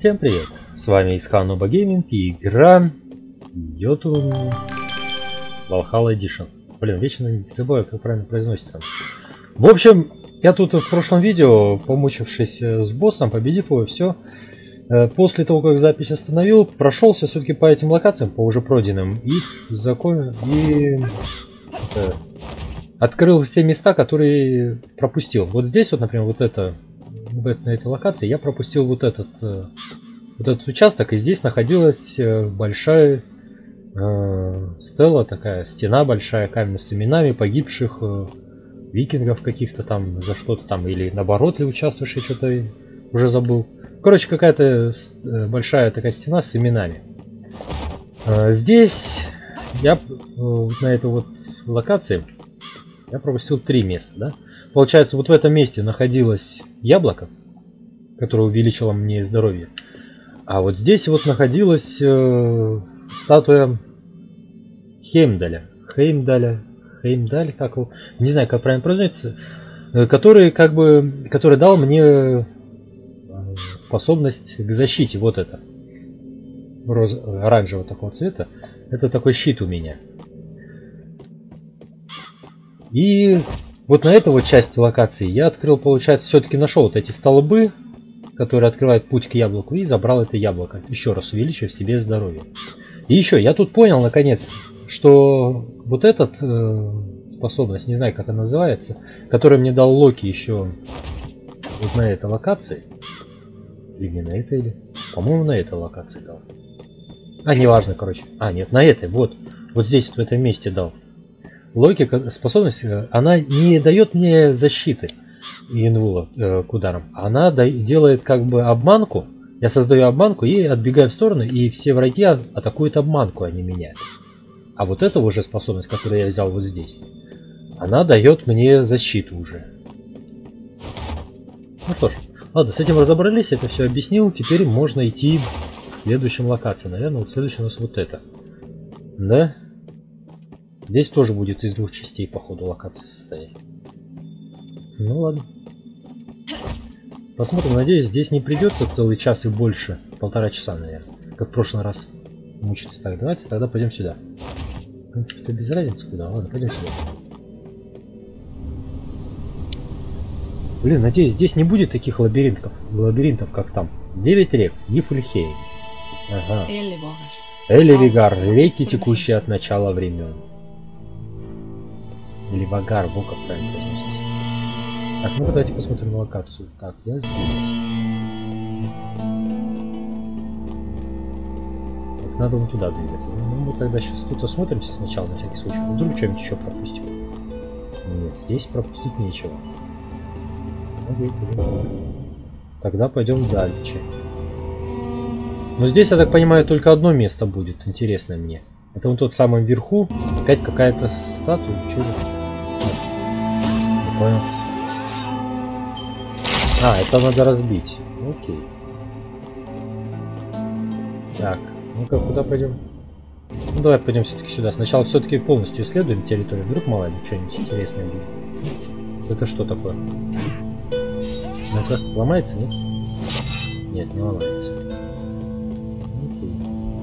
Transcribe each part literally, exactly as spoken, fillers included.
Всем привет! С вами Исхан Нуба Гейминг и игра Йотун Valhalla Edition. Блин, вечно не забываю, как правильно произносится. В общем, я тут в прошлом видео, помучившись с боссом, победив его, все. После того, как запись остановил, прошелся все-таки по этим локациям, по уже пройденным, и закон... и это, открыл все места, которые пропустил. Вот здесь вот, например, вот это, на этой локации я пропустил вот этот, вот этот участок, и здесь находилась большая э, стела, такая стена большая, камень с именами погибших э, викингов каких-то там за что-то там, или наоборот ли участвующие, что-то уже забыл. Короче, какая-то большая такая стена с именами. Здесь я на этой вот локации я пропустил три места, да? Получается, вот в этом месте находилось яблоко, которое увеличило мне здоровье. А вот здесь вот находилась э, статуя Хеймдаля. Хеймдаля. Хеймдаль, как его, не знаю, как правильно произносится, который как бы, который дал мне способность к защите. Вот это роз... оранжевого такого цвета. Это такой щит у меня. И вот на этой вот части локации я открыл, получается, все-таки нашел вот эти столбы, которые открывают путь к яблоку, и забрал это яблоко, еще раз увеличив себе здоровье. И еще я тут понял наконец, что вот этот э, способность, не знаю, как она называется, которую мне дал Локи еще вот на этой локации. Или не на этой, или... По-моему, на этой локации дал. А, неважно, короче. А, нет, на этой, вот. Вот здесь, вот в этом месте дал. Логика, способность, она не дает мне защиты инвула э, к ударам. Она да, делает как бы обманку. Я создаю обманку и отбегаю в сторону, и все враги атакуют обманку, а не меня. А вот эта уже способность, которую я взял вот здесь, она дает мне защиту уже. Ну что ж. Ладно, с этим разобрались, это все объяснил. Теперь можно идти к следующим локациям. Наверное, вот следующая у нас вот это. Да? Здесь тоже будет из двух частей, по ходу, локации состоять. Ну ладно. Посмотрим, надеюсь, здесь не придется целый час и больше. Полтора часа, наверное. Как в прошлый раз мучиться. Так, давайте тогда пойдем сюда. В принципе, это без разницы куда. Ладно, пойдем сюда. Блин, надеюсь, здесь не будет таких лабиринтов, лабиринтов, как там. Девять рек, Нифльхейм. Ага. Элевигар, реки, текущие от начала времен. Или Вагар, вот как правильно произносится. Так, ну давайте посмотрим на локацию. Так, я здесь. Так, надо вон туда двигаться. Ну, мы тогда сейчас тут осмотримся сначала, на всякий случай. Вдруг что-нибудь еще пропустим. Нет, здесь пропустить нечего. Тогда пойдем дальше. Но здесь, я так понимаю, только одно место будет интересное мне. Это вот тот самый вверху. Опять какая-то статуя. Что это? Не понял. А, это надо разбить. Окей. Так, ну-ка, куда пойдем? Ну давай пойдем все-таки сюда. Сначала все-таки полностью исследуем территорию. Вдруг мало ли что-нибудь интересное будет. Это что такое? Ну-ка, ломается, нет? Нет, не ломается. Окей.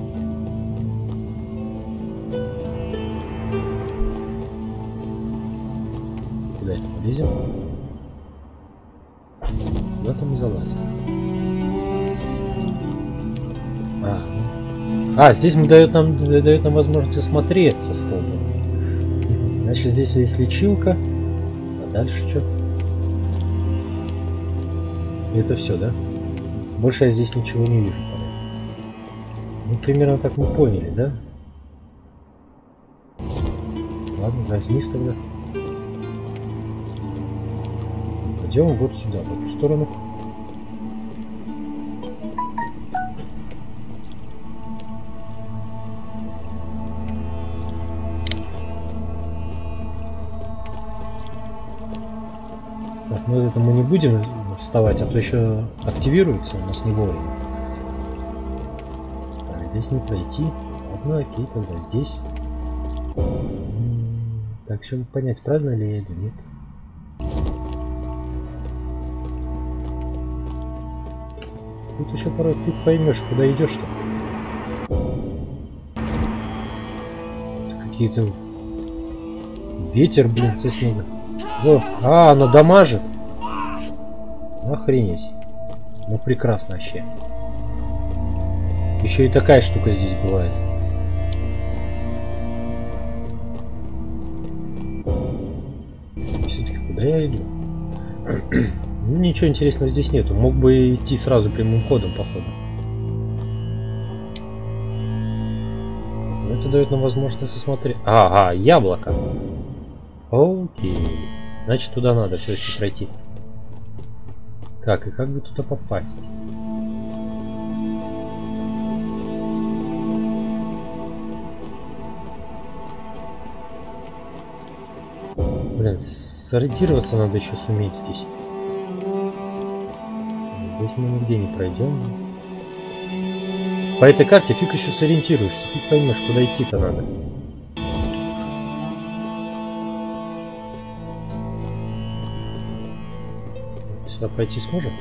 Куда это полезем? Куда там не залазим? А, а, здесь мы дает нам, дает нам возможность осмотреться столбом. Значит, здесь есть лечилка. А дальше что? И это все, да? Больше я здесь ничего не вижу. Ну, примерно так мы поняли, да? Ладно, возьмись тогда. Пойдем вот сюда, в эту сторону. Так, ну это мы не будем вставать, а то еще активируется у нас не вовремя. Так, здесь не пройти. Ладно, окей, тогда здесь. Так, чтобы понять, правильно ли я иду, нет. Тут еще порой ты поймешь, куда идешь-то. Какие-то... Ветер, блин, со снега. О, а, она дамажит. Охренеть. Ну прекрасно вообще. Еще и такая штука здесь бывает. Все-таки куда я иду? Ну, ничего интересного здесь нету. Мог бы идти сразу прямым ходом, походу. Но это дает нам возможность осмотреть. Ага, яблоко. Окей. Значит, туда надо все-таки пройти. Так, и как бы туда попасть? Блин, сориентироваться надо еще суметь здесь. Здесь мы нигде не пройдем. По этой карте фиг еще сориентируешься, фиг поймешь, куда идти-то надо. Сюда пройти сможем?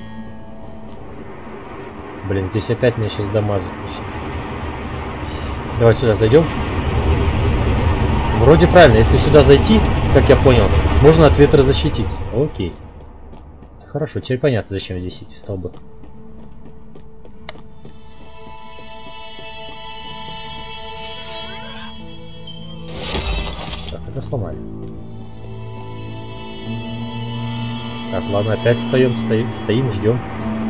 Блин, здесь опять меня сейчас дамажит. Давай сюда зайдем. Вроде правильно, если сюда зайти, как я понял, можно от ветра защититься. Окей. Хорошо, теперь понятно, зачем здесь эти столбы. Так, это сломали. Так, ладно, опять встаем, стоим, стоим, ждем.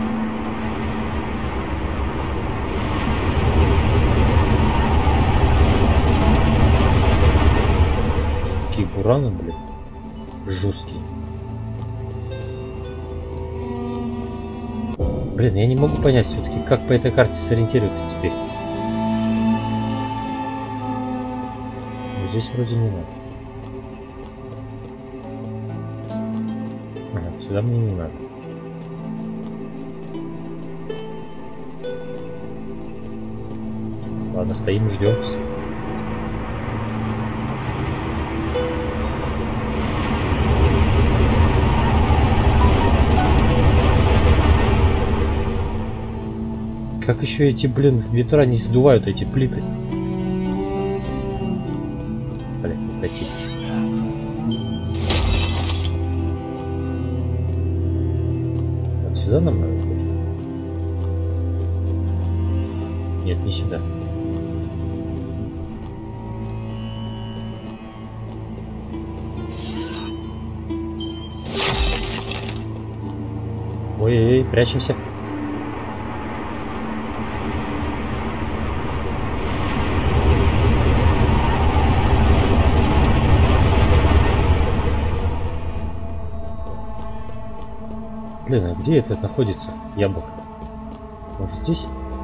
Такие бураны, блин, жесткие. Блин, я не могу понять все-таки, как по этой карте сориентироваться теперь. Но здесь вроде не надо. Ага, сюда мне не надо. Ладно, стоим, ждем. Как еще эти, блин, ветра не сдувают эти плиты? Блин, не пройти. Вот сюда нам надо пойти? Нет, не сюда. Ой-ой-ой, прячемся. Блин, а где это находится? Яблоко. Может здесь?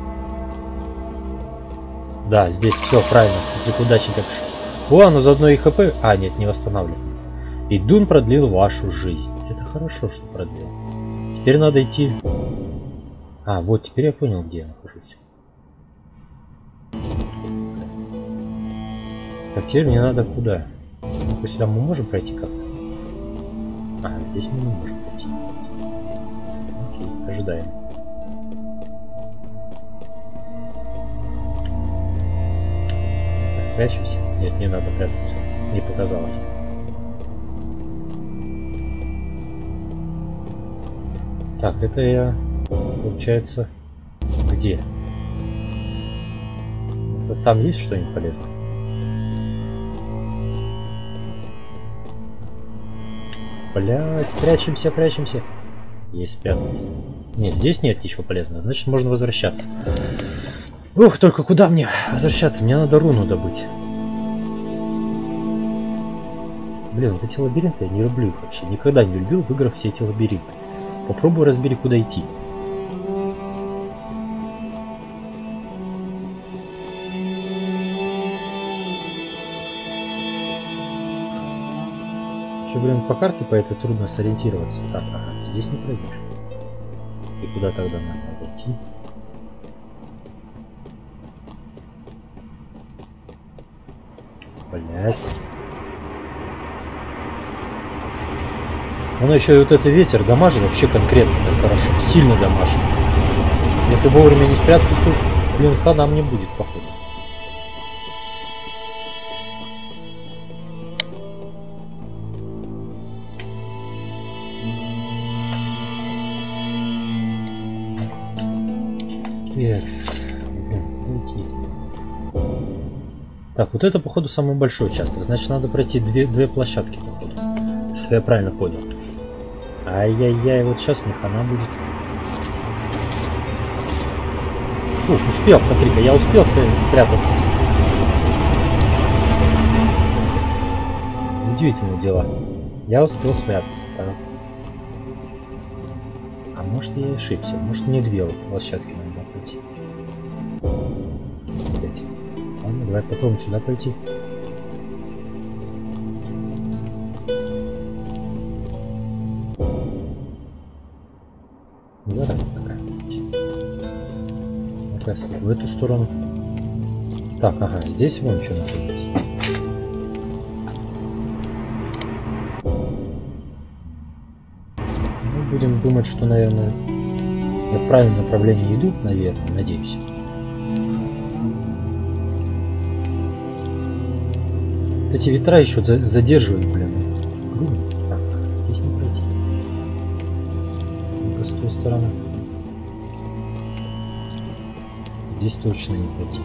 Да, здесь все правильно. Смотри, удачи как ш... О, оно заодно и хп. А, нет, не восстанавливает. И Дун продлил вашу жизнь. Это хорошо, что продлил. Теперь надо идти... А, вот, теперь я понял, где я нахожусь. Так, теперь мне надо куда? Ну-ка, сюда мы можем пройти как-то? А, здесь мы не можем пройти. Окей, ожидаем. Так, прячемся? Нет, не надо прятаться. Не показалось. Так, это я, получается, где? Это там есть что-нибудь полезное? Блять, прячемся, прячемся. Есть, спрятались. Нет, здесь нет ничего полезного, значит можно возвращаться. Ух, только куда мне возвращаться? Мне надо руну добыть. Блин, вот эти лабиринты я не люблю их вообще. Никогда не любил в играх все эти лабиринты. Попробуй разбери, куда идти. Еще, блин, по карте по этой трудно сориентироваться. Так, ага, здесь не пройдешь. И куда тогда надо идти? Блять. Оно еще и вот этот ветер дамажит вообще конкретно, так хорошо, сильно дамажит. Если вовремя не спрятаться, то, блин, хана мне будет, походу. Экс. Так, вот это, походу, самый большой участок. Значит, надо пройти две, две площадки, походу. Если я правильно понял. Ай-яй-яй, вот сейчас мне хана будет. О, успел, смотри-ка, я успел спрятаться. Удивительные дела. Я успел спрятаться, так. А может, я и ошибся. Может, мне две площадки надо пройти. Опять. Ладно, давай попробуем сюда пойти. Зараза такая. Ну-ка, в эту сторону. Так, ага, здесь вон что находится. Мы будем думать, что, наверное, я в правильном направлении иду, наверное, надеюсь. Вот эти ветра еще задерживают, блин. Так, здесь не пройти. Ну-ка, с той стороны. Здесь точно не пройти.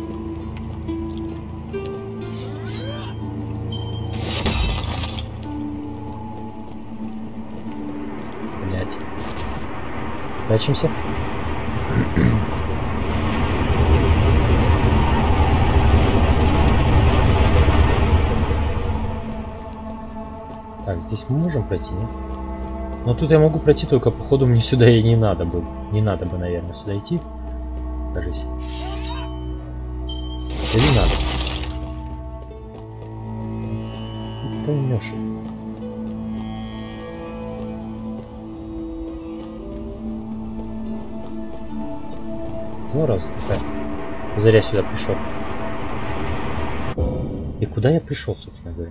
Блять. Прячемся. Так, здесь мы можем пройти, нет? Но тут я могу пройти, только походу мне сюда и не надо было. Не надо бы, наверное, сюда идти. Кажись. Или надо? Ты поймешь. Зараза какая. Зря сюда пришел. И куда я пришел, собственно говоря?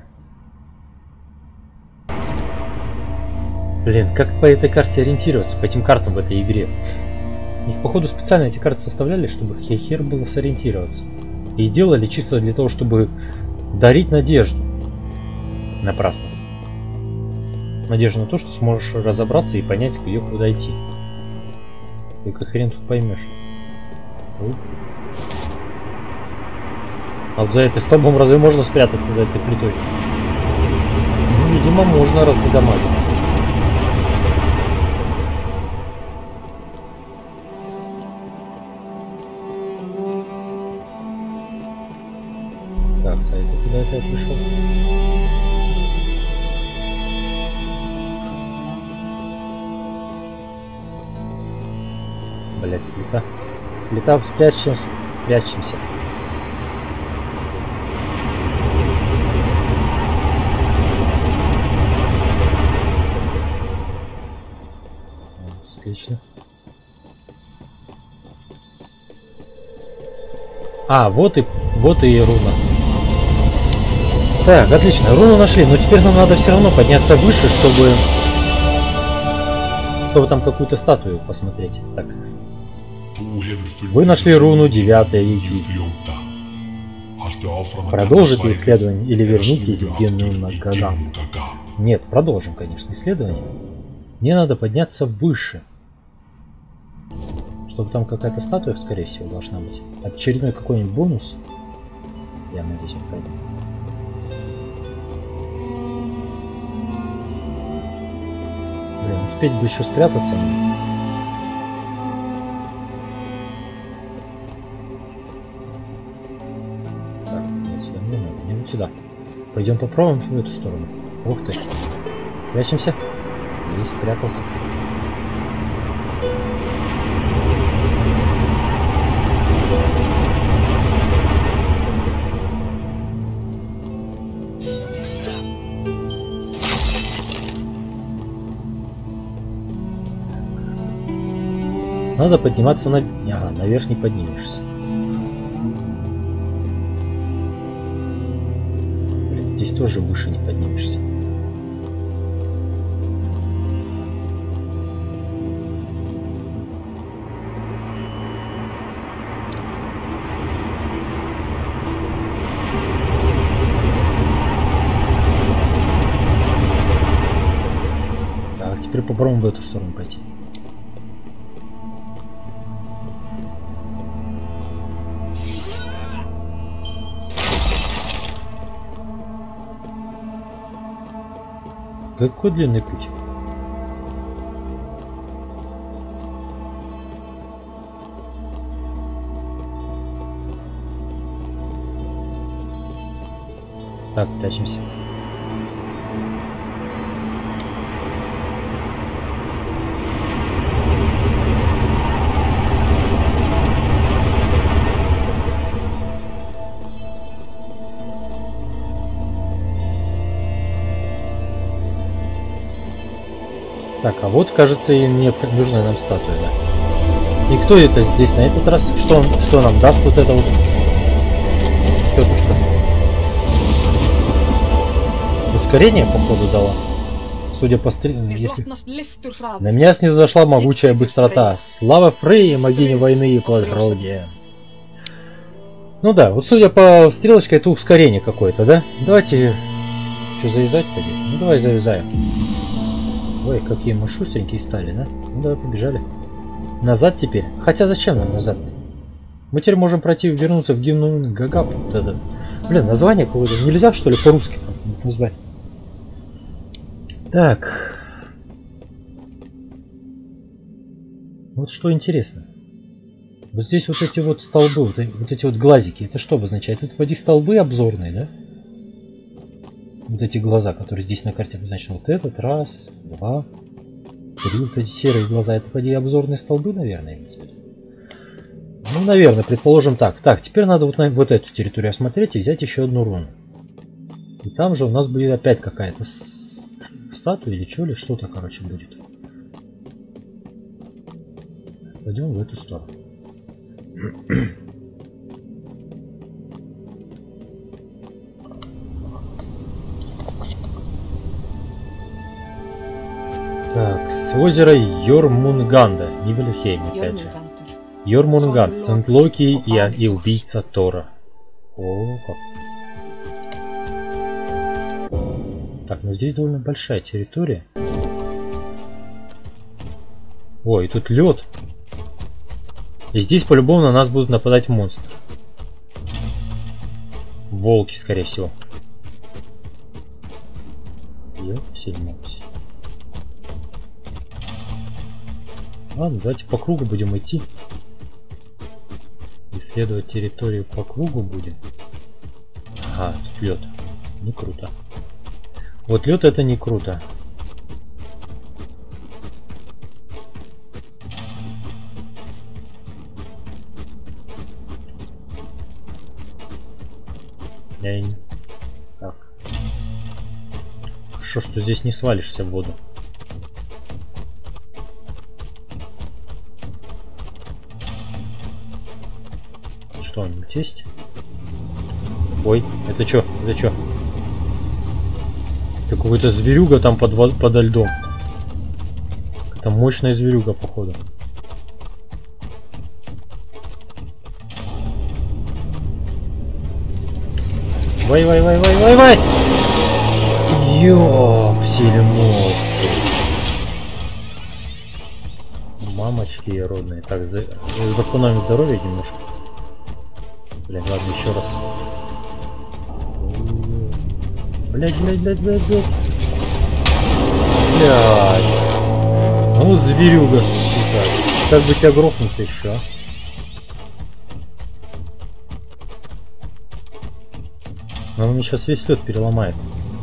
Блин, как по этой карте ориентироваться, по этим картам в этой игре? Их, походу, специально эти карты составляли, чтобы хер было сориентироваться. И делали чисто для того, чтобы дарить надежду. Напрасно. Надежду на то, что сможешь разобраться и понять, где куда идти. Только хрен тут поймешь. А вот за этой столбом разве можно спрятаться, за этой плитой? Ну, видимо, можно, раз не дамажит. Так, Сайта, куда это я пришел? Блять, плита. Плита, спрячемся. Прячемся. Отлично. А, вот и вот и руна. Так, отлично, руну нашли, но теперь нам надо все равно подняться выше, чтобы чтобы там какую-то статую посмотреть. Так. Вы нашли руну девятая ютуб. Продолжите исследование или вернитесь в Генну Нагагам? Нет, продолжим, конечно, исследование. Мне надо подняться выше. Чтобы там какая-то статуя, скорее всего, должна быть. Очередной какой-нибудь бонус. Я надеюсь, он пройдет. Блин, успеть бы еще спрятаться. Так, нет, сюда не надо, не вот сюда. Пойдем попробуем в эту сторону. Ух ты. Прячемся. И спрятался. Надо подниматься на... Ага, наверх не поднимешься. Блин, здесь тоже выше не поднимешься. попробуем в эту сторону пойти. Какой длинный путь? Так, тащимся. Так, а вот, кажется, и мне нужна нам статуя, да. И кто это здесь на этот раз? Что, он, что нам даст вот эта вот тетушка? Ускорение, походу, дала. Судя по стреле, если... На меня снизошла могучая быстрота. Слава Фрейе, богине войны и плодородия. Ну да, вот судя по стрелочке, это ускорение какое-то, да? Давайте... Что, завязать-то? Ну давай завязаем. Ой, какие мы шустренькие стали, да? Ну давай, побежали. Назад теперь? Хотя зачем нам назад? Мы теперь можем пройти и вернуться в Гимну Гагап. Да-да. Блин, название какое-то. Нельзя, что ли, по-русски назвать? Так. Вот что интересно. Вот здесь вот эти вот столбы, вот, вот эти вот глазики. Это что обозначает? Это вроде столбы обзорные, да? Вот эти глаза, которые здесь на карте обозначены. Вот этот, раз, два, три. Вот эти серые глаза. Это, вроде, обзорные столбы, наверное, господи. Ну, наверное, предположим так. Так, теперь надо вот, на, вот эту территорию осмотреть и взять еще одну руну. И там же у нас будет опять какая-то статуя или что, или что-то, короче, будет. Пойдем в эту сторону. Так, с озера Йормунганда, Нибельхейм, опять же. Йормунганд, Сент-Локи и, и убийца Тора. О, как. Так, ну здесь довольно большая территория. О, и тут лед. И здесь по-любому на нас будут нападать монстры. Волки, скорее всего. Ёпсель-мопсель. Ладно, давайте по кругу будем идти. Исследовать территорию по кругу будем. Ага, тут лед. Не круто. Вот лед это не круто. Я не... Так. Хорошо, что здесь не свалишься в воду. Что-нибудь есть? Ой, это что? Это что? Это какой-то зверюга там под, подо льдом. Это мощная зверюга, походу. Вай, вай, вай, вай, вай, вай! Ёпсель-мопсель. Мамочки родные. Так, за... восстановим здоровье немножко. Блин, ладно, еще раз. Блять, блять, блять, блять, блять. Блять. Ну, зверюга, сука. Как бы тебя грохнуть еще, а? Он мне сейчас весь лед переломает.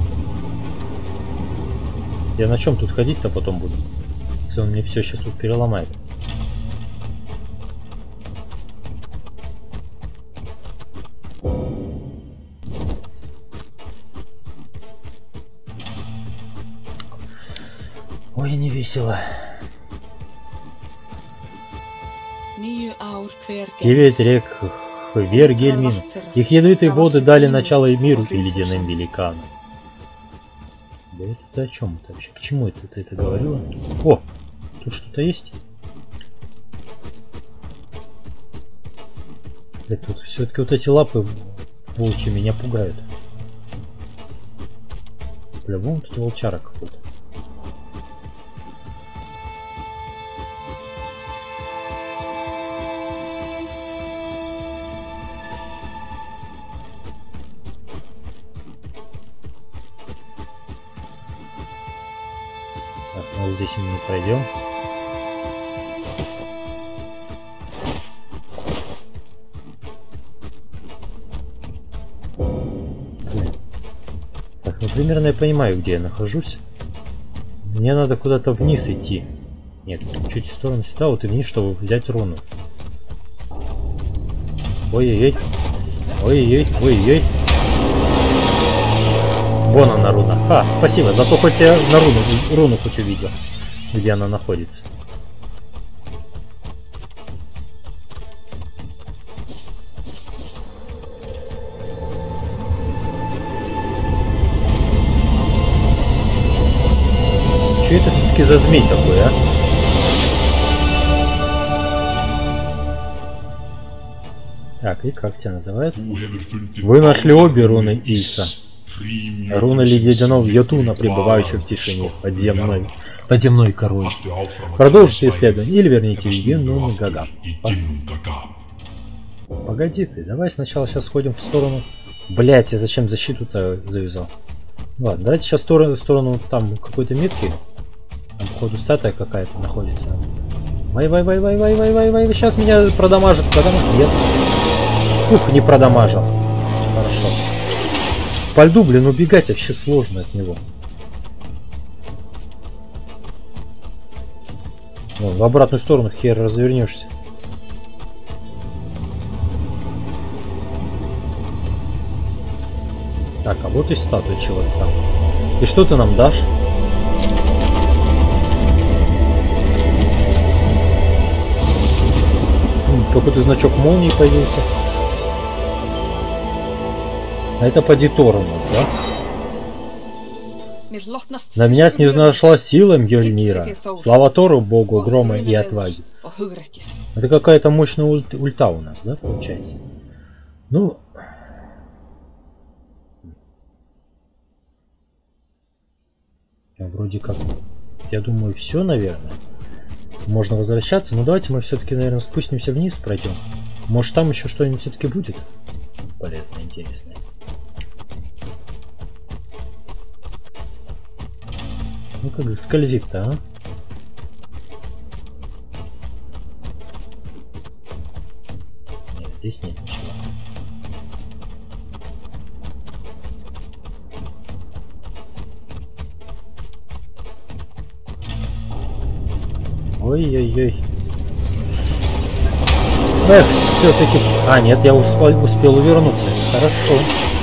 Я на чем тут ходить-то потом буду? Если он мне все сейчас тут переломает. Ой, не весело. Девять рек Хвергельмин. Их ядовитые воды дали начало и миру и ледяным великанам. Да это ты о чем это вообще? К чему это ты это говорила? О! Тут что-то есть? Это тут все-таки вот эти лапы волчьи меня пугают. По-любому тут волчара какой-то. Вот здесь мы не пройдем. Так, ну примерно я понимаю, где я нахожусь. Мне надо куда-то вниз идти. Нет, чуть в сторону сюда, вот и вниз, чтобы взять руну. Ой-ой-ой. Ой-ой-ой. Ой-ой-ой. Вон она руна. А, спасибо, зато хоть я на руну, руну хоть увидел, где она находится. Что это все-таки за змей такой, а? Так, и как тебя называют? Вы нашли обе руны Иса. Руна ледяного Йотуна, пребывающая в тишине, подземной, подземной корой. Продолжите исследование или верните Вену на Гагам. Погоди ты, давай сначала сейчас сходим в сторону. Блять, я зачем защиту-то завязал? Ладно, давайте сейчас в сторону, в сторону там какой-то метки. Там, походу, статуя какая-то находится. Вай, вай, вай, вай, вай, вай, вай, вай, сейчас меня продамажит, продамажит. Нет. Ух, не продамажил. Хорошо. По льду, блин, убегать вообще сложно от него. Вон, в обратную сторону хер развернешься. Так, а вот и статуя чего-то там. И что ты нам дашь? Какой-то значок молнии появился. А это поди Тор у нас, да? На меня снизошла сила Мьёльнира. Слава Тору, богу грома и отваги. Это какая-то мощная ульт ульта у нас, да, получается? Ну... Вроде как... Я думаю, все, наверное. Можно возвращаться, но давайте мы все-таки, наверное, спустимся вниз, пройдем. Может, там еще что-нибудь все-таки будет полезное, интересное. Ну как заскользит-то, а? Нет, здесь нет ничего. Ой-ой-ой. Эх, все-таки... А, нет, я успел, успел увернуться. Хорошо.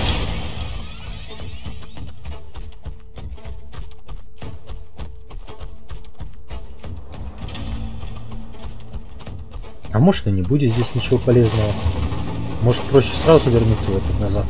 А может и не будет здесь ничего полезного. Может проще сразу вернуться в этот назад.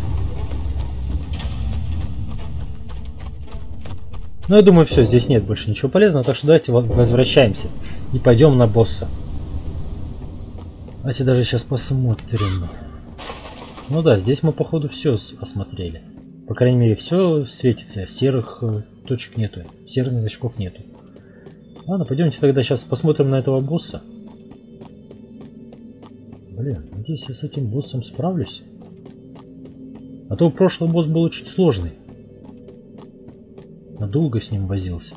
Ну я думаю, все, здесь нет больше ничего полезного, так что давайте возвращаемся и пойдем на босса. Давайте даже сейчас посмотрим. Ну да, здесь мы походу все осмотрели. По крайней мере все светится, серых точек нету, серых значков нету. Ладно, пойдемте тогда сейчас посмотрим на этого босса. Блин, надеюсь, я с этим боссом справлюсь. А то прошлый босс был очень сложный. Надолго с ним возился.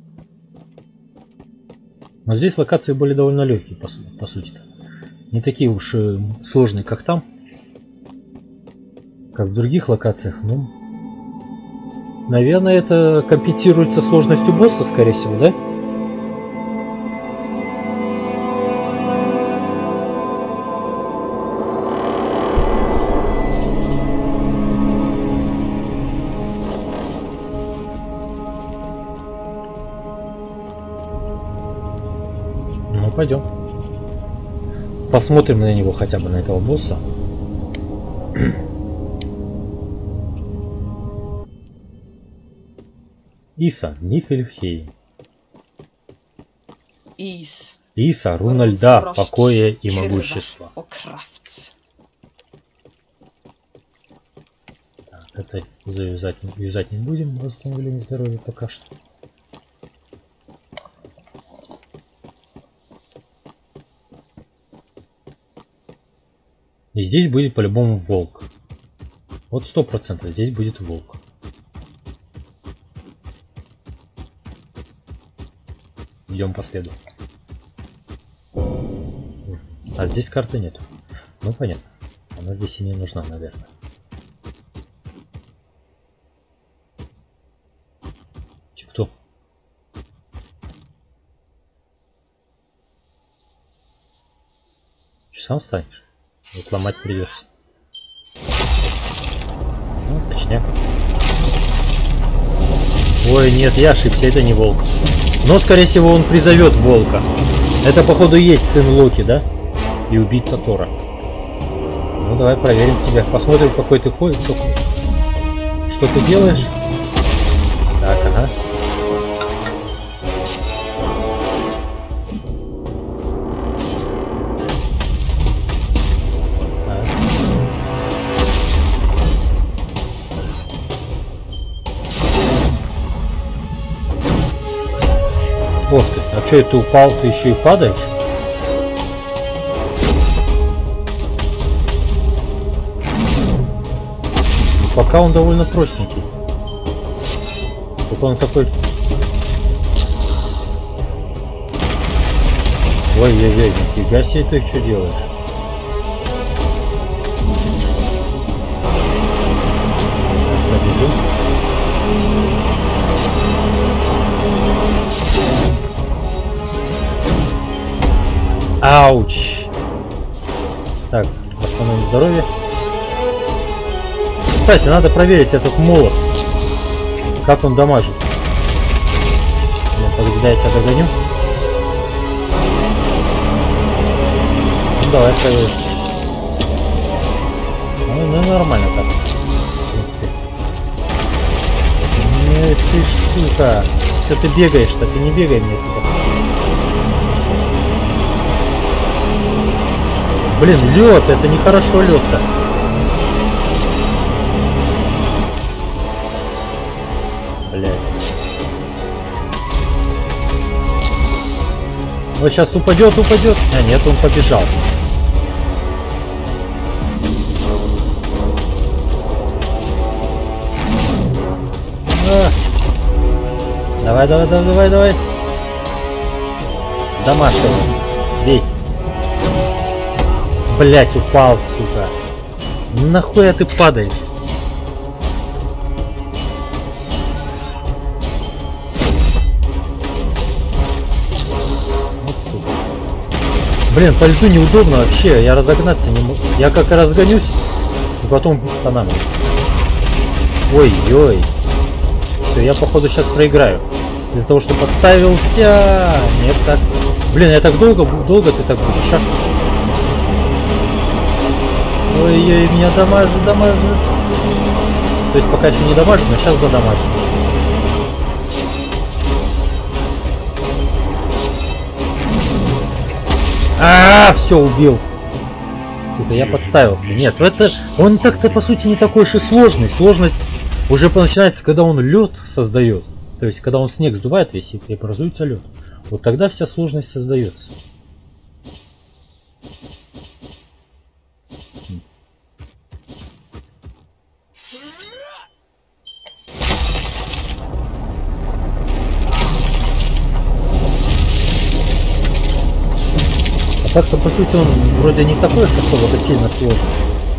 Но здесь локации были довольно легкие, по, по сути-то. Не такие уж и сложные, как там. Как в других локациях. Ну, наверное, это компенсируется сложностью босса, скорее всего, да? Пойдем. Посмотрим на него, хотя бы на этого босса. Иса, Нифельхейм. Иса, руна льда, покоя и могущества. Так, это завязать, вязать не будем, восстановление здоровья пока что. И здесь будет по-любому волк. Вот сто процентов здесь будет волк. Идем по следу. А здесь карты нету. Ну понятно. Она здесь и не нужна, наверное. Ты кто? Че, сам станешь? Вот ломать придется. Ну, точняк. Ой, нет, я ошибся, это не волк. Но, скорее всего, он призовет волка. Это, походу, и есть сын Локи, да? И убийца Тора. Ну, давай проверим тебя. Посмотрим, какой ты ходишь. Что ты делаешь? Так, ага. Ох ты, а что это упал, ты еще и падаешь? Ну, пока он довольно простенький. Только он такой... Ой-ой-ой, нифига себе ты что делаешь? Побежим. Ауч! Так, восстановим здоровье. Кстати, надо проверить этот молот. Как он дамажит. Ну, погоди, я тебя догоню. Ну, давай проверим. Ну, ну нормально так. В принципе. Нет, ты сука. Что ты бегаешь-то? Ты не бегай мне туда. Блин, лед, это нехорошо лед-то. Блять. Вот сейчас упадет, упадет. А нет, он побежал. А. Давай, давай, давай, давай, давай. Дамаш его. Бей. Блять, упал, сука. Нахуя ты падаешь? Вот сука. Блин, по льду неудобно вообще. Я разогнаться не могу. Я как разгонюсь, и потом по нам. Ой-ой. Все, я походу сейчас проиграю. Из-за того, что подставился. Нет, так. Блин, я так долго, долго ты так будешь, а? Ой-ой, меня дамажит, дамажит. То есть пока еще не дамажит, но сейчас задамажит. А, все, убил. Сука, я подставился. Нет, это он так-то по сути не такой уж и сложный. Сложность уже начинается, когда он лед создает. То есть, когда он снег сдувает весь и образуется лед. Вот тогда вся сложность создается. Так-то по сути он вроде не такой уж особо сильно сложный.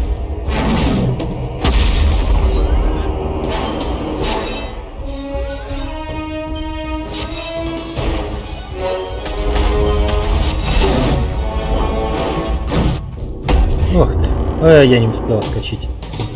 Ох ты, а я не успел отскочить.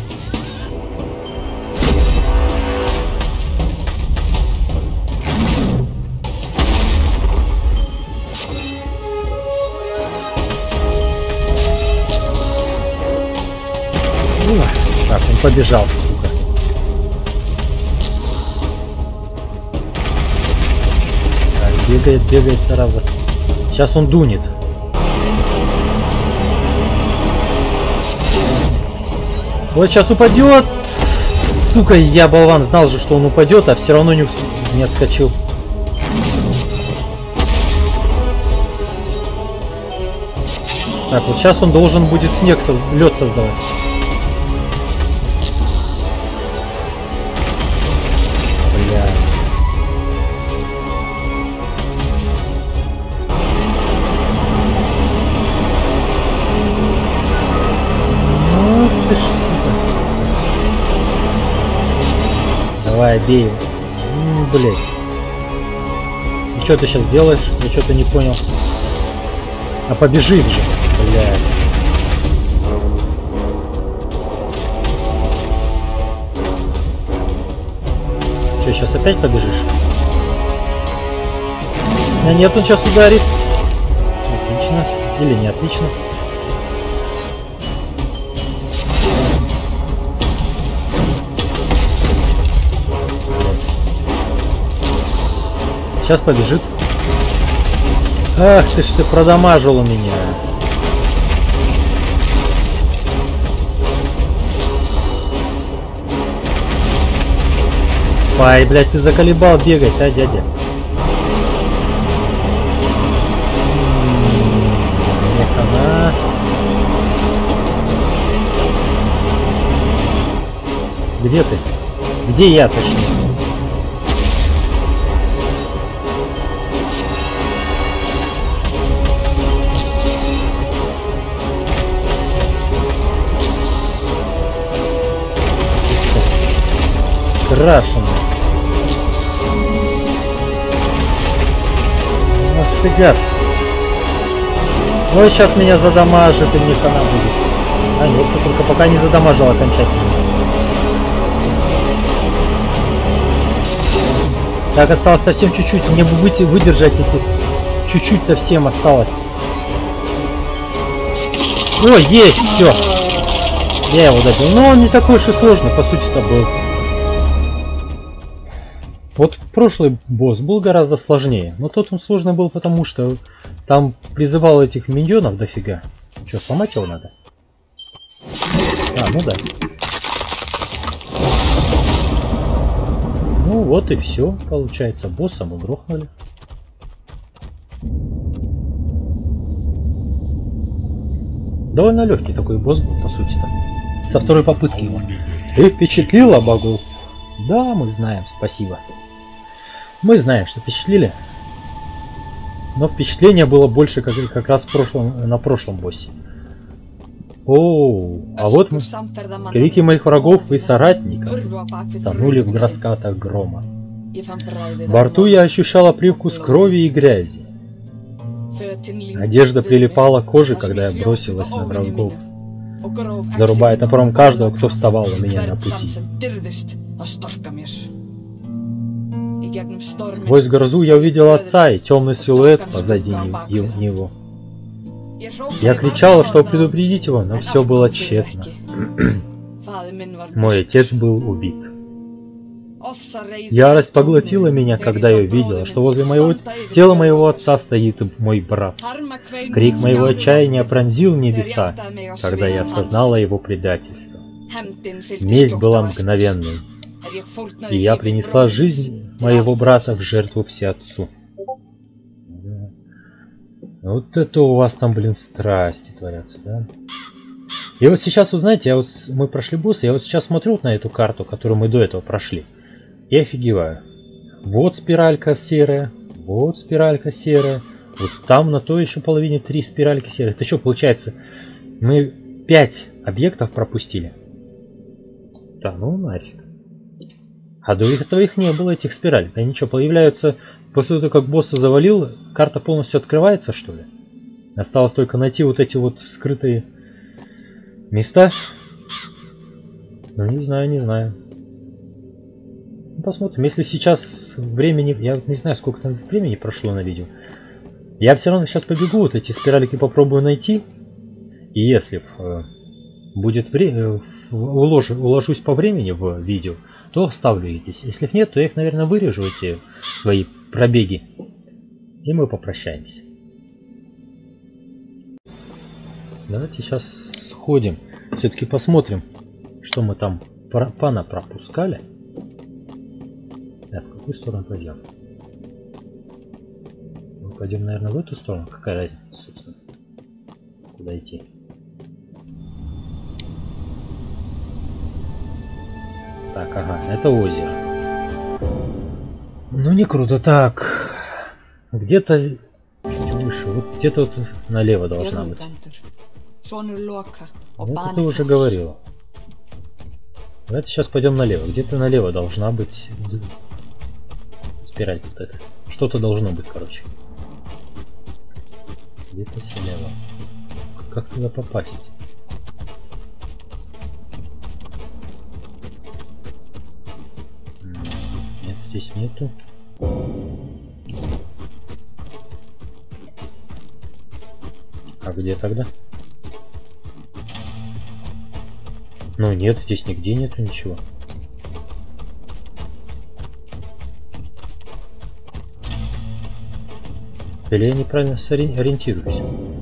Так, он побежал, сука. Так, бегает, бегает сразу. Сейчас он дунет. Вот сейчас упадет. Сука, я болван, знал же, что он упадет, а все равно не, не отскочил. Так, вот сейчас он должен будет снег, соз... лед создавать. Давай, бей его. М, блядь. И что ты сейчас делаешь? Я что-то не понял. А побежит же, блядь. Что, сейчас опять побежишь? А нет, он сейчас ударит. Отлично. Или не отлично. Сейчас побежит. Ах ты ж ты, продамажил у меня. Ай, блядь, ты заколебал бегать, а, дядя? Мне хана. Где ты? Где я, точнее? Крашеный. Ах ты гад. Ну сейчас меня задамажит и мне хана будет. А нет, все только пока не задамажил окончательно. Так, осталось совсем чуть-чуть. Мне бы выйти, выдержать эти... Чуть-чуть совсем осталось. О, есть, все. Я его добил. Но он не такой уж и сложный, по сути-то был. Вот прошлый босс был гораздо сложнее, но тот он сложный был, потому что там призывал этих миньонов дофига. Что, сломать его надо? А, ну да. Ну вот и все, получается, босса мы грохнули. Довольно легкий такой босс был, по сути-то. Со второй попытки его. Ты впечатлила, богов? Да, мы знаем, спасибо. Мы знаем, что впечатлили. Но впечатление было больше как, как раз в прошлом, на прошлом боссе. О, а вот крики моих врагов и соратников тонули в раскатах грома. Во рту я ощущала привкус крови и грязи. Одежда прилипала к коже, когда я бросилась на врагов, зарубая топором каждого, кто вставал у меня на пути. Сквозь грозу я увидел отца и темный силуэт позади него. Я кричала, чтобы предупредить его, но все было тщетно. Мой отец был убит. Ярость поглотила меня, когда я увидела, что возле моего тела моего отца стоит мой брат. Крик моего отчаяния пронзил небеса, когда я осознала его предательство. Месть была мгновенной, и я принесла жизнь моего брата в жертву всеотцу. Вот это у вас там, блин, страсти творятся, да? И вот сейчас, вы знаете, я вот, мы прошли босса, я вот сейчас смотрю вот на эту карту, которую мы до этого прошли, и офигеваю. Вот спиралька серая, вот спиралька серая, вот там на той еще половине три спиральки серые. Это что, получается, мы пять объектов пропустили? Да ну нафиг. А до этого их не было, этих спиралек. Они что, появляются после того, как босса завалил, карта полностью открывается, что ли? Осталось только найти вот эти вот скрытые места. Ну, не знаю, не знаю. Ну, посмотрим. Если сейчас времени... Я не знаю, сколько там времени прошло на видео. Я все равно сейчас побегу, вот эти спиралики попробую найти. И если э, будет время... Уложу, уложусь по времени в видео, то оставлю их здесь. Если их нет, то я их, наверное, вырежу, эти свои пробеги. И мы попрощаемся. Давайте сейчас сходим. Все-таки посмотрим, что мы там пана пропускали. Так, в какую сторону пойдем? Мы пойдем, наверное, в эту сторону. Какая разница, собственно? Куда идти? Так, ага, это озеро. Ну не круто. Так, где-то чуть выше, вот где-то вот налево должна быть. Вот это уже говорила. Давайте сейчас пойдем налево. Где-то налево должна быть спираль вот эта. Что-то должно быть, короче. Где-то слева. Как туда попасть? Нет, здесь нету. А где тогда? Ну нет, здесь нигде нету ничего. Или я неправильно ориентируюсь?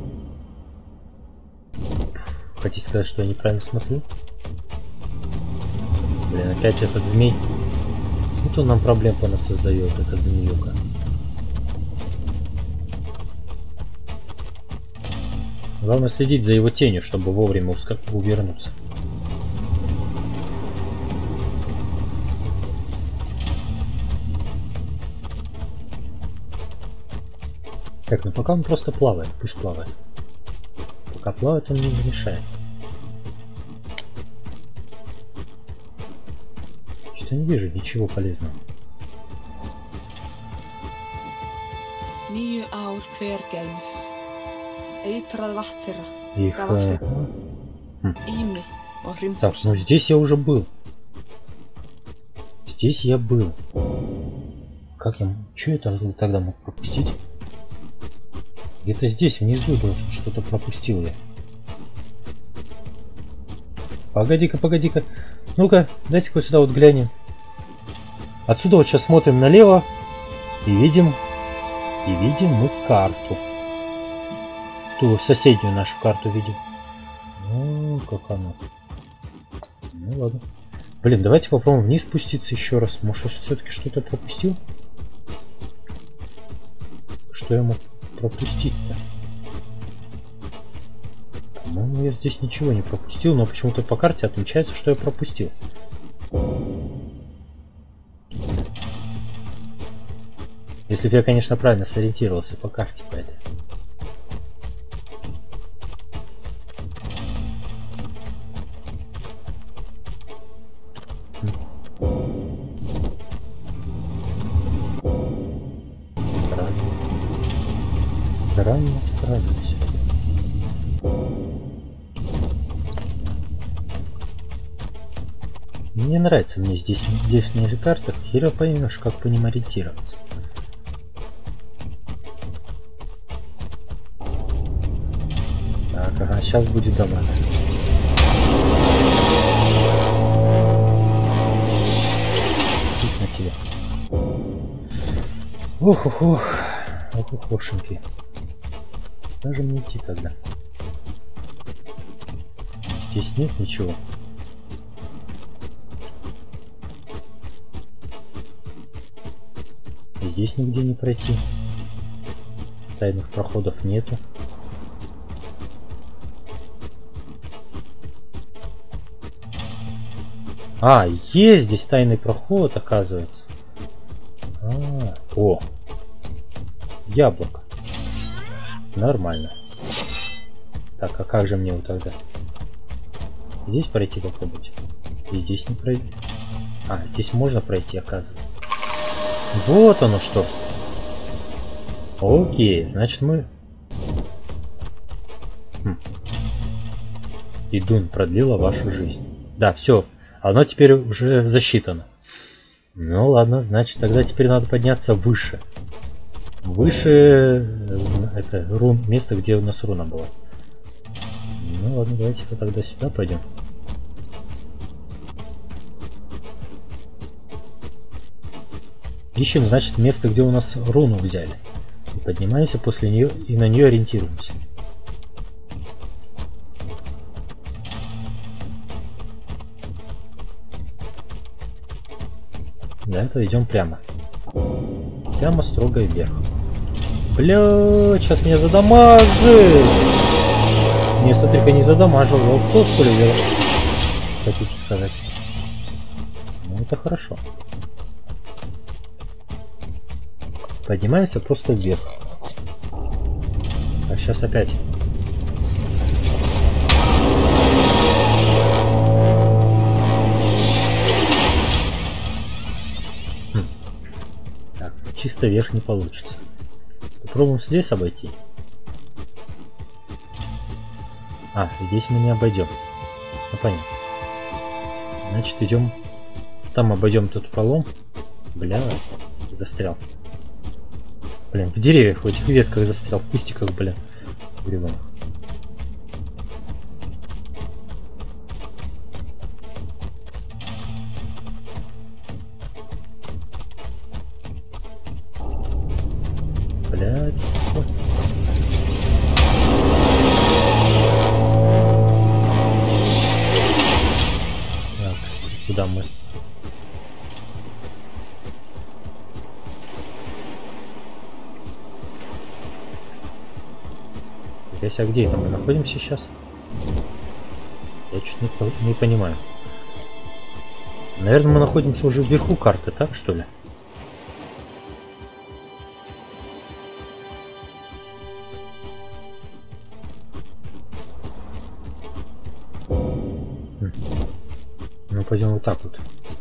Хотите сказать, что я неправильно смотрю? Блин, опять этот змей. Вот он нам проблем нас создает, этот змеюка. Главное следить за его тенью, чтобы вовремя увернуться. Так, ну пока он просто плавает, пусть плавает. Пока плавает, он мне не мешает. Что-то не вижу ничего полезного. Níu ár hvergelmis. Eitrað vatn þeirra. Их... Gaf af sér Хм. ými og Так, hrimþórsand. ну здесь я уже был. Здесь я был. Как я... Что я там тогда мог пропустить? Где-то здесь, внизу, должен что-то пропустил я. Погоди-ка, погоди-ка. Ну-ка, дайте-ка сюда вот глянем. Отсюда вот сейчас смотрим налево. И видим... И видим мы карту. Ту соседнюю нашу карту видим. Ну, как она. Ну, ладно. Блин, давайте попробуем вниз спуститься еще раз. Может, все-таки что-то пропустил? Что я мог пропустить-то? По-моему, я здесь ничего не пропустил, но почему-то по карте отмечается, что я пропустил. Если бы я, конечно, правильно сориентировался по карте по этой. Странно, странно все. Мне нравится мне здесь, здесь на этих картах, хера поймешь, как по ним ориентироваться. Так, ага, сейчас будет дома. Тихо на тебе. Ух, ух, ух. Ох, ух, ушеньки. Куда же мне идти тогда? Здесь нет ничего. Здесь нигде не пройти. Тайных проходов нету. А, есть здесь тайный проход, оказывается. А, о, яблоко. Нормально. Так, а как же мне вот тогда? Здесь пройти попробовать? И здесь не пройти. А, здесь можно пройти, оказывается. Вот оно что. Окей, значит мы... Хм. Идун продлила вашу жизнь. Да, все. Оно теперь уже засчитано. Ну ладно, значит тогда теперь надо подняться выше. Выше это рун, место, где у нас руна была. Ну ладно, давайте-ка тогда сюда пойдем. Ищем, значит, место, где у нас руну взяли. И поднимаемся после нее и на нее ориентируемся. Для этого идем прямо. Прямо строго вверх. Бля, сейчас меня задамажит. Не, смотри-ка, не задамажил. Я успел, что ли, вверх? Хотите сказать? Ну, это хорошо. Поднимаемся просто вверх. Так, сейчас опять. чисто вверх не получится. Попробуем здесь обойти. А, здесь мы не обойдем. Ну понятно. Значит, идем. Там обойдем тут пролом. Бля, застрял. Блин, в деревьях, в этих ветках застрял, в кустиках, бля. Грибом. Блять. Так, куда мы? А где это мы находимся сейчас? Я чуть не, не понимаю. Наверное, мы находимся уже вверху карты, так что ли? Хм. Ну, пойдем вот так вот.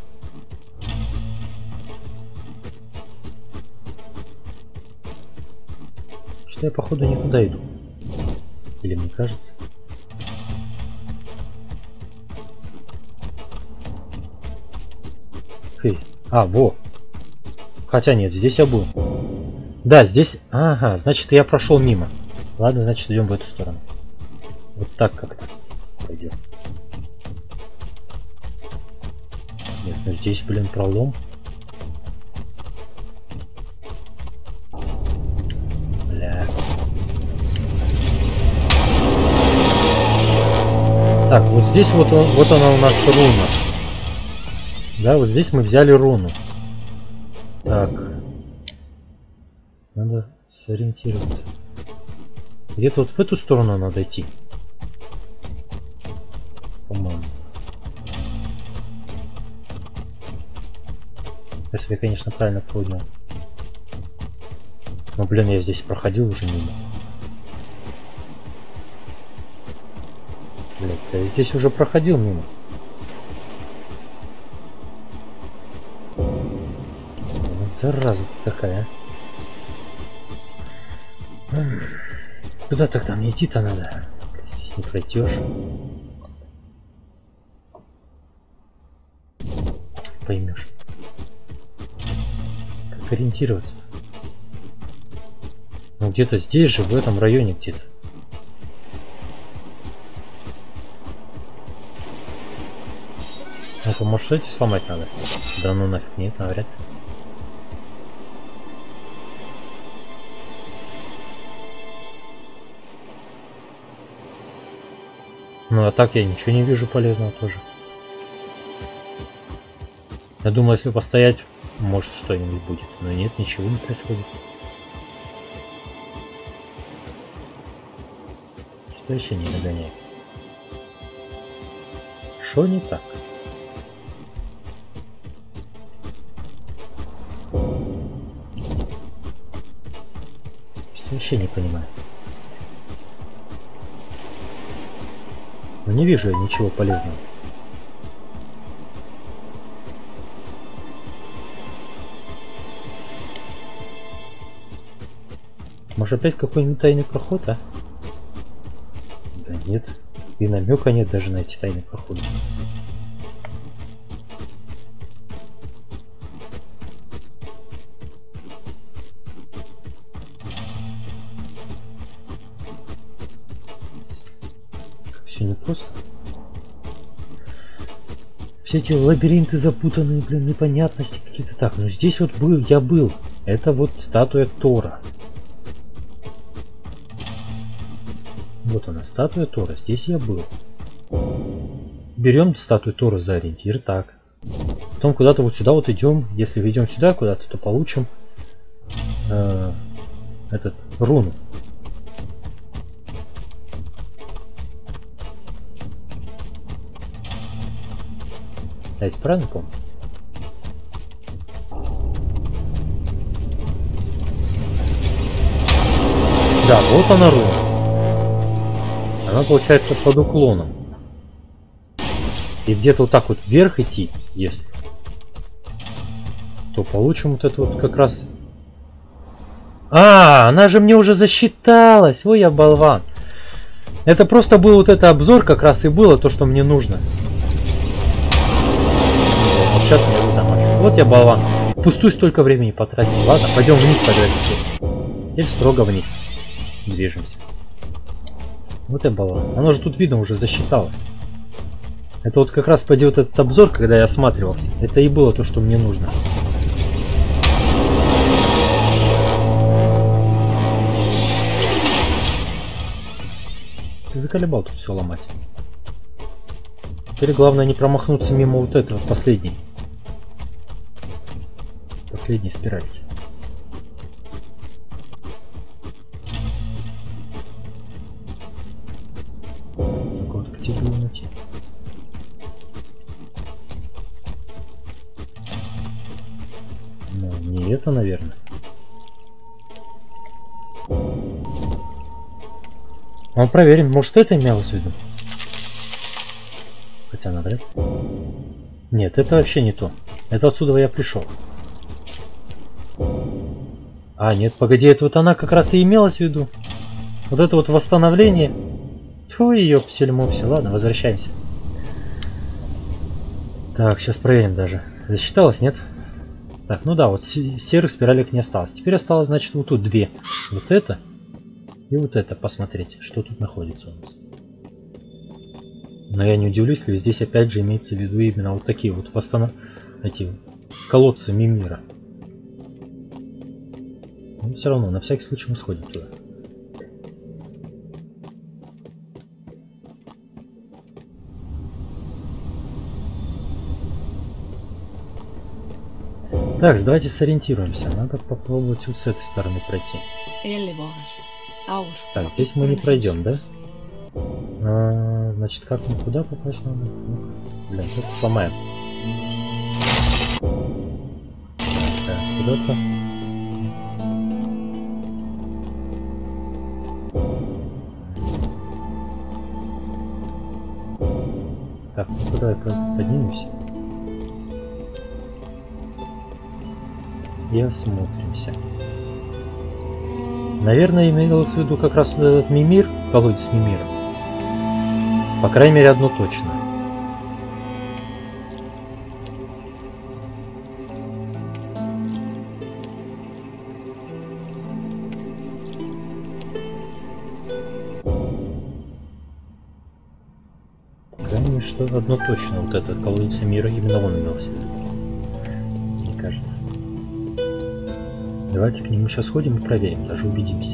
Что я, походу, не туда иду. Или мне кажется? Хей. А, во. Хотя нет, здесь я был. Да, здесь... Ага, значит, я прошел мимо. Ладно, значит, идем в эту сторону. Вот так как-то пойдем. Нет, ну здесь, блин, пролом. Бля. Так, вот здесь вот, он, вот она у нас руна. Да, вот здесь мы взяли руну. Так. Надо сориентироваться. Где-то вот в эту сторону надо идти. По-моему. Если я, конечно, правильно понял. Но, блин, я здесь проходил уже мимо. Блин, я здесь уже проходил мимо. Ну, зараза такая, а. Куда тогда мне идти-то надо? Здесь не пройдешь. Поймешь. Как ориентироваться? Ну где-то здесь же, в этом районе где-то. Ну-ка, может, эти сломать надо? Да ну нафиг, нет, навряд ли. Ну а так я ничего не вижу полезного тоже. Я думаю, если постоять, может что-нибудь будет. Но нет, ничего не происходит. Что еще не догоняет? Что не так? Что вообще не понимаю. Но не вижу я ничего полезного. Может опять какой-нибудь тайный проход, а? Да нет. И намека нет даже на эти тайные проходы. Все непросто. Все эти лабиринты запутанные, блин, непонятности какие-то. Так, ну здесь вот был, я был. Это вот статуя Тора. Вот она, статуя Тора. Здесь я был. Берем статую Тора за ориентир, так. Потом куда-то вот сюда вот идем. Если идем сюда куда-то, то получим э, этот руну. Я ведь правильно помню? Да, вот она руна. Она получается под уклоном. И где-то вот так вот вверх идти, если, то получим вот эту вот как раз А, она же мне уже засчиталась. Ой, я болван. Это просто был вот это обзор, как раз и было то, что мне нужно. Вот сейчас меня задамажу. Вот я болван. Пустую столько времени потратил. Ладно, пойдем вниз тогда теперь. Или строго вниз. Движемся. Вот я болван. Оно же тут видно уже засчиталось. Это вот как раз пойди вот этот обзор, когда я осматривался. Это и было то, что мне нужно. Ты заколебал тут все ломать. Теперь главное не промахнуться мимо вот этого последней. Последней спиральки. Так вот, где его найти? Ну, не это, наверное. Ну, проверим, может это имелось в виду? Хотя навряд. Нет, это вообще не то. Это отсюда я пришел. А, нет, погоди, это вот она как раз и имелась в виду. Вот это вот восстановление. Фу, ее псельмопси. Ладно, возвращаемся. Так, сейчас проверим даже. Засчиталось, нет? Так, ну да, вот серых спиралек не осталось. Теперь осталось, значит, вот тут две. Вот это и вот это посмотреть, что тут находится у нас. Но я не удивлюсь, если здесь опять же имеется в виду именно вот такие вот восстанов... эти колодцы Мимира. Но все равно, на всякий случай мы сходим туда. Так, давайте сориентируемся. Надо попробовать вот с этой стороны пройти. Так, здесь мы не пройдем, да? А, значит, как мы куда попасть надо? Ну, блин, это сломаем. Так, куда-то. Так, ну куда я просто поднимусь? И осмотримся. Наверное, имелось в виду как раз вот этот Мимир, колодец Мимира. По крайней мере, одно точно. По крайней мере, что одно точно. Вот этот колодец Мира, именно он имелся в виду. Мне кажется. Давайте к нему сейчас сходим и проверим, даже убедимся.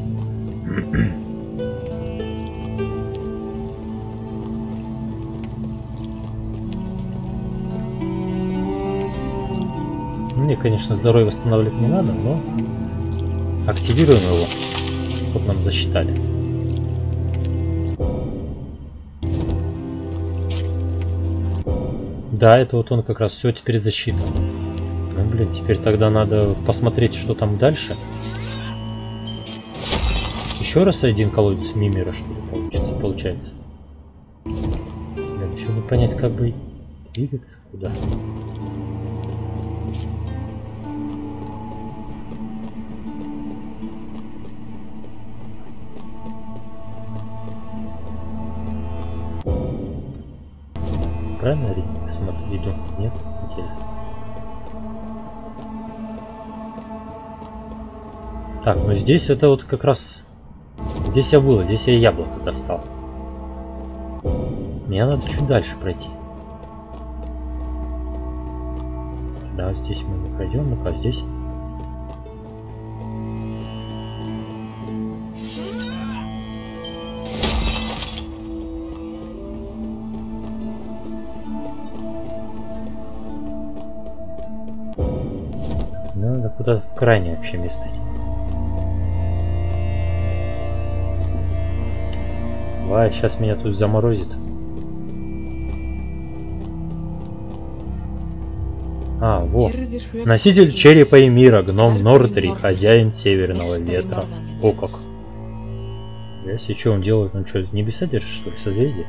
Мне, конечно, здоровье восстанавливать не надо, но активируем его, чтобы нам засчитали. Да, это вот он как раз все теперь засчитан. Ну, блин, теперь тогда надо посмотреть, что там дальше. Еще раз один колодец Мимира, что ли, получится, получается. Блин, еще не понять, как бы двигаться, куда. Правильно ли смотри, иду? Нет? Интересно. Так, ну здесь это вот как раз... Здесь я был, здесь я яблоко достал. Мне надо чуть дальше пройти. Да, здесь мы не пройдем, ну-ка, здесь... Надо куда-то в крайнее вообще место. Давай, сейчас меня тут заморозит. А, вот. Носитель черепа и мира, гном Нордри, хозяин северного ветра. О как. Если что он делает, он что, небеса держит, что ли, созвездие?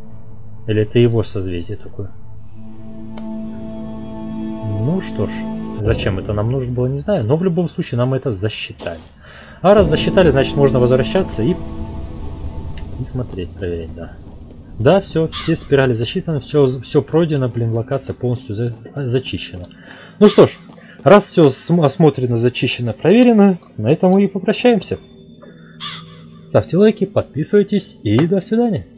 Или это его созвездие такое? Ну что ж, Зачем это нам нужно было, не знаю, но в любом случае нам это засчитали. А раз засчитали, значит можно возвращаться и, и смотреть, проверять, да. Да, все, все спирали засчитаны, все, все пройдено, блин, локация полностью за, зачищена. Ну что ж, раз все осмотрено, зачищено, проверено, на этом мы и попрощаемся. Ставьте лайки, подписывайтесь и до свидания.